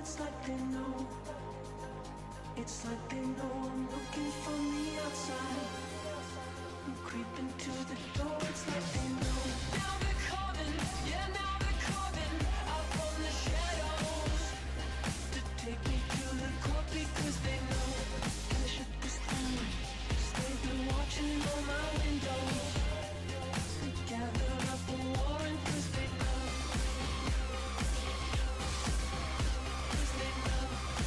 It's like they know. It's like they know I'm looking from the outside. I'm creeping to the door. It's like they know. Now they're coming, yeah, now they're coming out from the shadows to take me to the court because they know. Gotta shut this down. They've been watching all my windows. They gather up a warrant cause they know. Cause they know.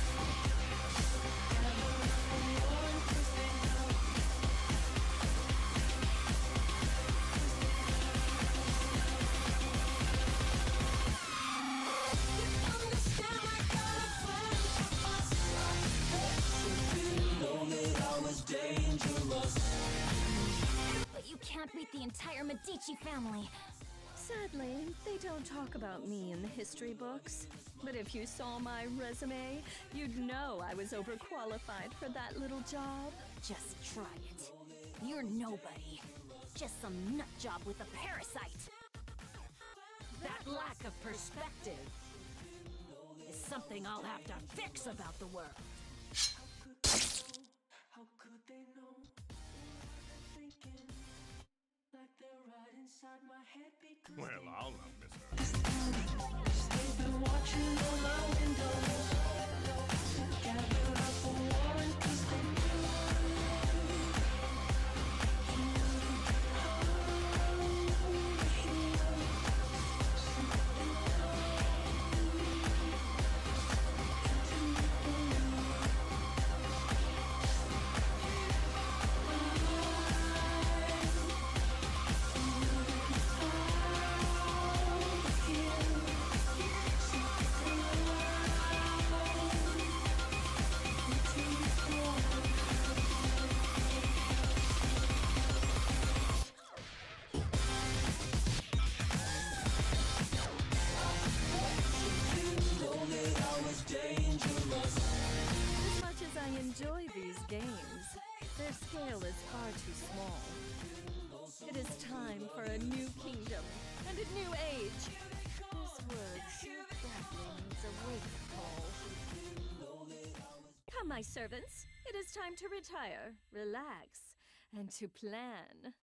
Gather up a warrant cause they know. You understand I got a plan for us. So didn't know that I was dangerous. But you can't beat the entire Medici family. Sadly, they don't talk about me in the history books. But if you saw my resume, you'd know I was overqualified for that little job. Just try it. You're nobody. Just some nut job with a parasite. That lack of perspective is something I'll have to fix about the world. How could they know? Thinking like they're right inside my head because Well, I'll not miss her. they've been watching all my windows. Gather up a warrant 'cause they As much as I enjoy these games, their scale is far too small. It is time for a new kingdom and a new age. This word so badly needs a wake call. Come, my servants. It is time to retire, relax, and to plan.